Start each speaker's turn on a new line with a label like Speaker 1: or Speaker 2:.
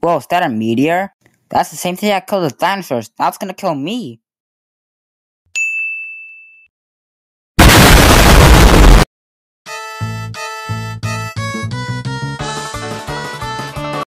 Speaker 1: Whoa, is that a meteor? That's the same thing that killed the dinosaurs. Now it's gonna kill me.